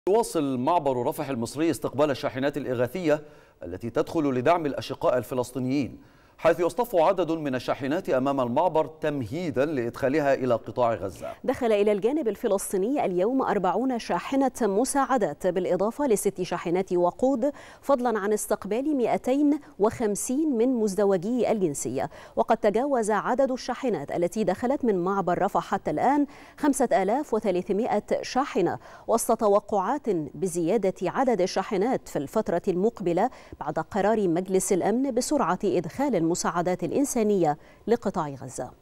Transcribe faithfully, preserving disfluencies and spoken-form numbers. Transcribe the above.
يواصل معبر رفح المصري استقبال الشاحنات الإغاثية التي تدخل لدعم الأشقاء الفلسطينيين، حيث يصطف عدد من الشاحنات أمام المعبر تمهيدا لإدخالها إلى قطاع غزة. دخل إلى الجانب الفلسطيني اليوم أربعين شاحنة مساعدات بالإضافة لست شاحنات وقود، فضلا عن استقبال مئتين وخمسين من مزدوجي الجنسية. وقد تجاوز عدد الشاحنات التي دخلت من معبر رفح حتى الآن خمسة آلاف وثلاثمائة شاحنة، وسط توقعات بزيادة عدد الشاحنات في الفترة المقبلة بعد قرار مجلس الأمن بسرعة إدخال المساعدات الإنسانية لقطاع غزة.